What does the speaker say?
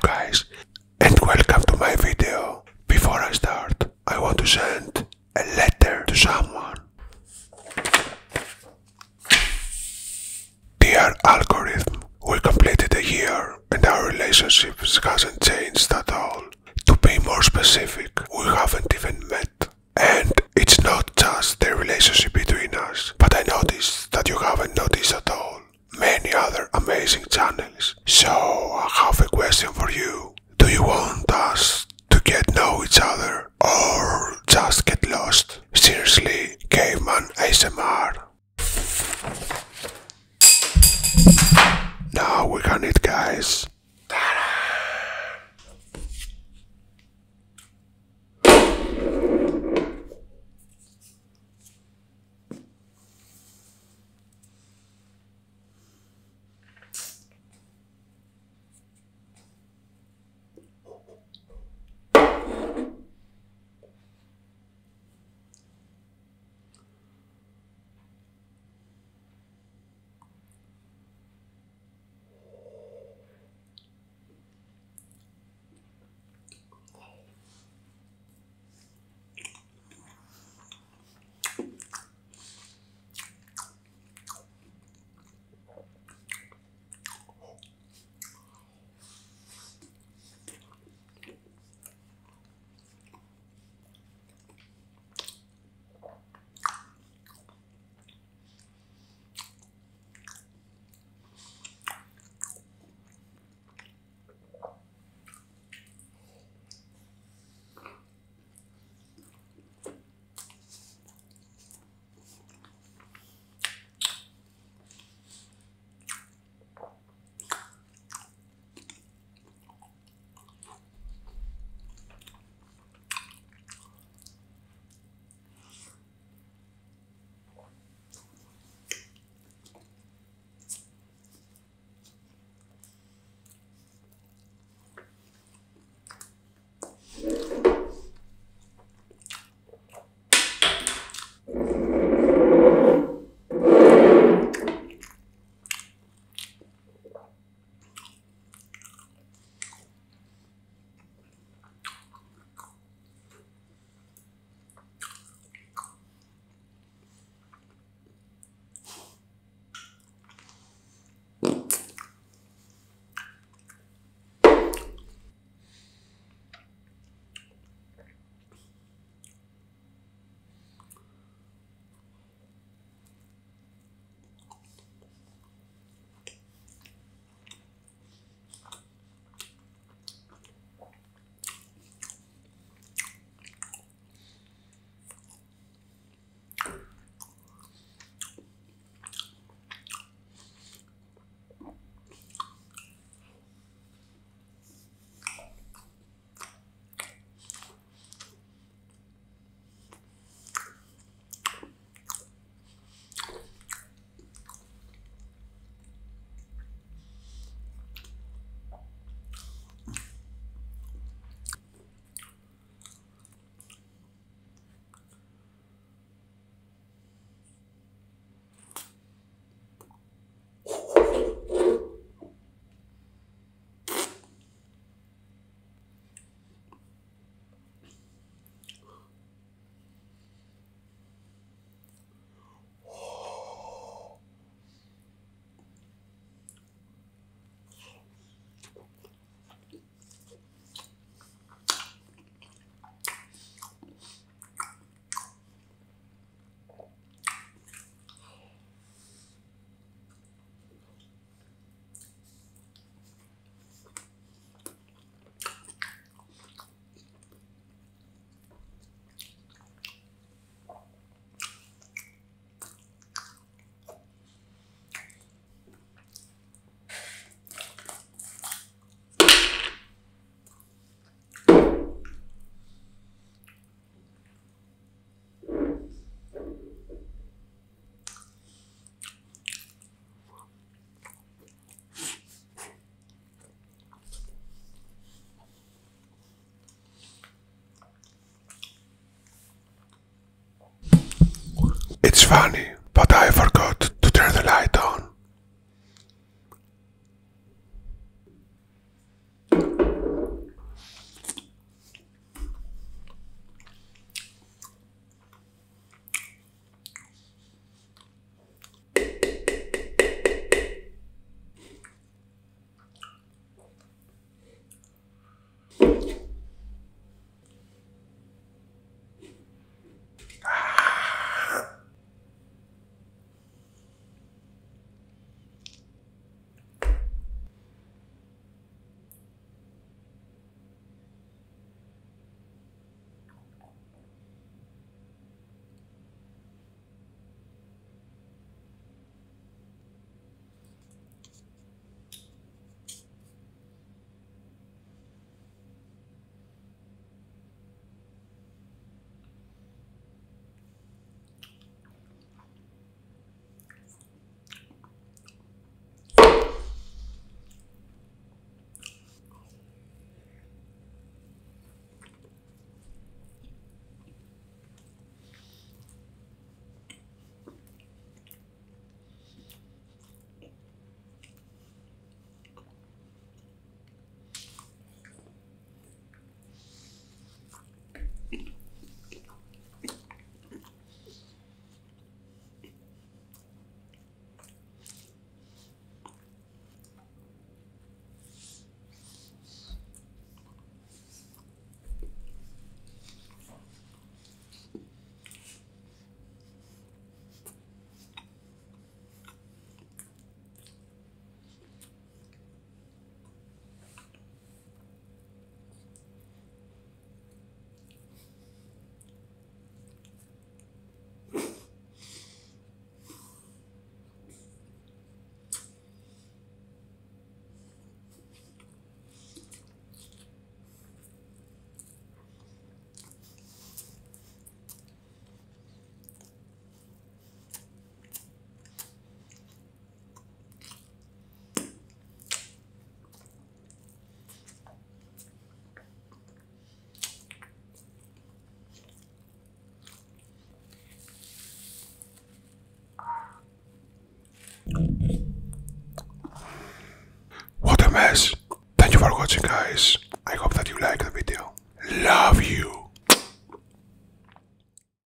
guys, and welcome to my video. Before I start, I want to send a letter to someone. Dear algorithm, we completed a year and our relationship hasn't changed at all. To be more specific, we haven't even met. And it's not just the relationship between us, but I noticed that you haven't noticed at all many other amazing channels. So I have a question for you. Do you want us to get know each other or just get lost? Seriously, Caveman ASMR. Now we can eat, guys. It's funny, but I forgot to turn the light on. mess. Thank you for watching, guys.